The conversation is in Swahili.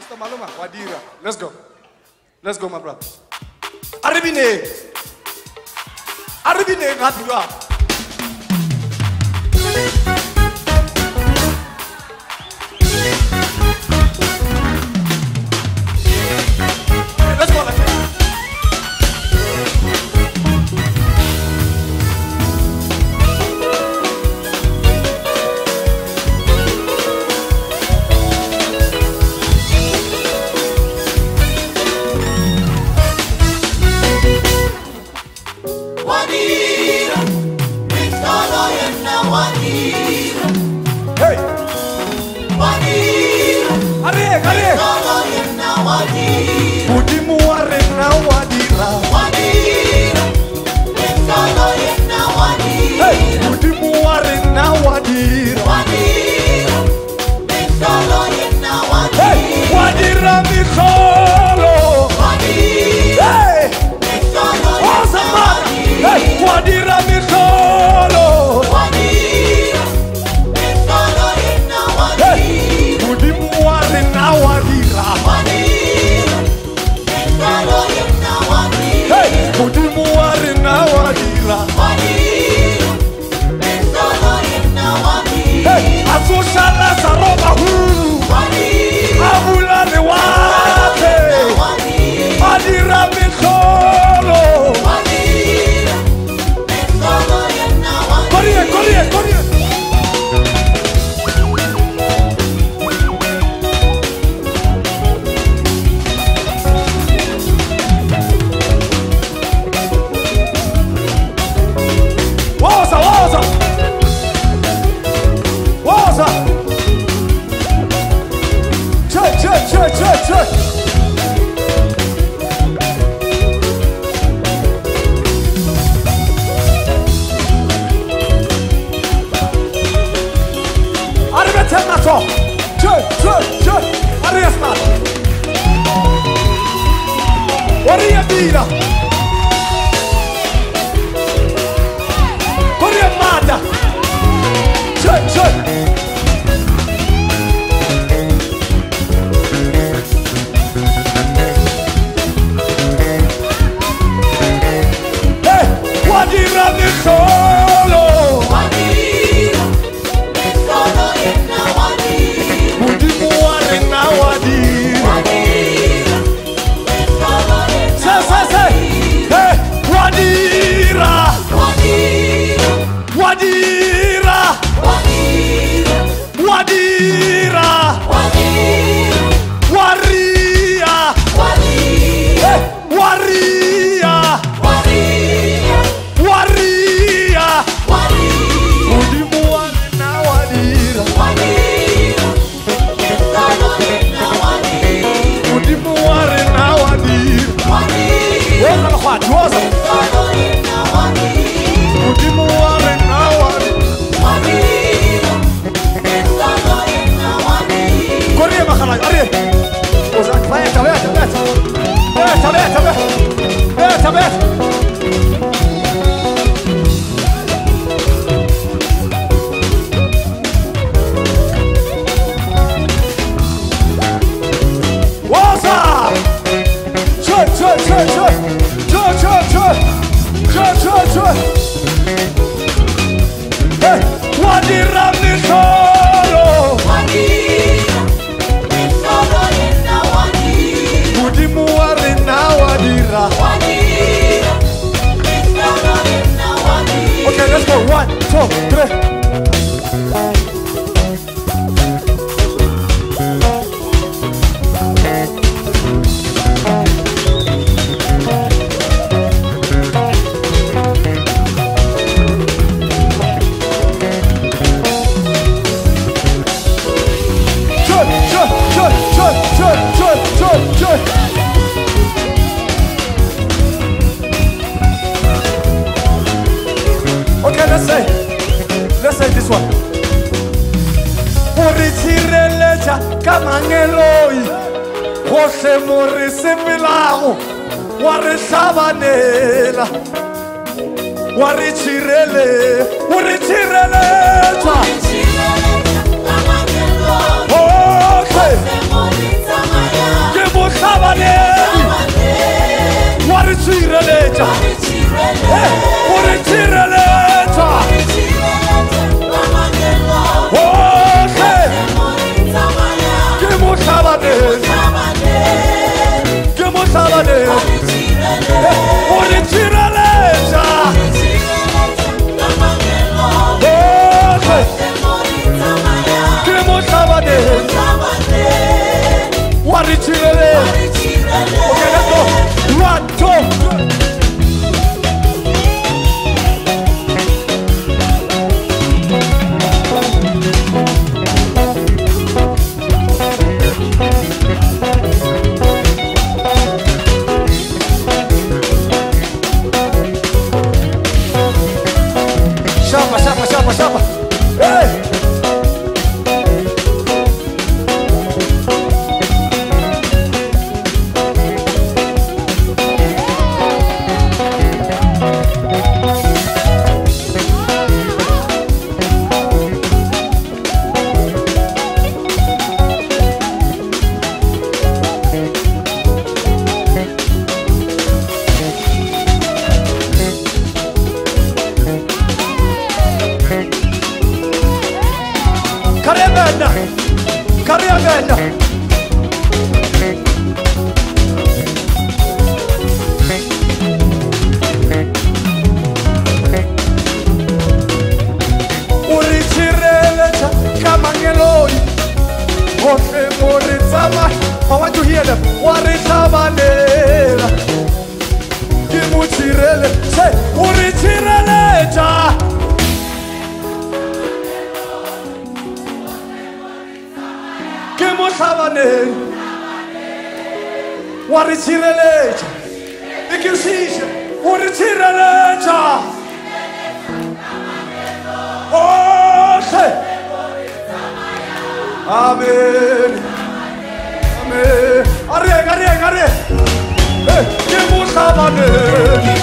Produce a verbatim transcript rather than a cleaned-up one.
Pastor Maloma, WADIRA. Let's go. Let's go, my brother. Arabine. Arabine, Radua. Let's go, let's go. WADIRA, Victoria na WADIRA. Hey, WADIRA, are, are, Victoria na WADIRA. Udimu are na WADIRA. WADIRA, Victoria na WADIRA. Hey, Udimu are na WADIRA. WADIRA, Victoria na WADIRA. Hey, WADIRA Mikolo. WADIRA, Hey, Victoria awesome na man. Hey, WADIRA Mikolo. WADIRA, Victoria na Hey, WADIRA. Udimu are na WADIRA. WADIRA, Victoria na WADIRA. Hey, Udimu are na WADIRA. WADIRA, Victoria na WADIRA. Hey, Asushala Saroba Hulu. WADIRA, Abula de Wate. WADIRA, WADIRA Mikolo. WADIRA, Victoria na Korea, WADIRA. Korea, Korea. Waza, waza. Waza. Che, che, che, che, che. Arrivederci, Nato. Che, che, che. Arrivederci. Oria Dira. Oria Mata. Che, che. Hey, WADIRA Mikolo. WADIRA, Victoria na WADIRA. Udimu are na WADIRA. WADIRA, Victoria na Say, say, say. Hey, WADIRA. WADIRA, WADIRA. WADIRA, WADIRA. WADIRA, Waria. WADIRA, Hey, Waria. WADIRA, Waria. WADIRA, Udimu are na WADIRA. WADIRA, Victoria na WADIRA. Udimu are na WADIRA. WADIRA, Woza mkhwati, woza. Victoria na WADIRA. Udimu are na WADIRA. WADIRA, Victoria na WADIRA. Korea makhalaj, are. Woza, beta, beta, beta. Beta, beta, beta. Beta, beta. Woza! Che, che, che, che. Che, che, che. Che, che, che. Hey, WADIRA Mikolo. WADIRA, Victoria na WADIRA. Udimu are na WADIRA. WADIRA, Victoria na WADIRA. Okay, let's go. One, two, three. Che, che, che, che, che, che, che, che. Okay, let's say, let's say this one. Urichirelecha kamangeloi, Jose Morris Milago, Warisavanela, Warichirele, Urichirele, okay. tshireletsa Eh, o re tshireletsa ohle ke mo hlabaneng ke mo hlabaneng Eh, o re tshireletsa ohle ke mo hlabaneng wa re tshireletsa okay let's go one two Shapa, shapa, shapa, shapa. Hey! Carregando, carregando. Urichireleza kamangeloi, ote morizama. I want to hear them. Waritabanela, kimuchirele, say urichireleza. Que mo sabaneng wa re tshireletsa e ke sise o re tshireletsa ohle amen amen are are are eh ke mo sabaneng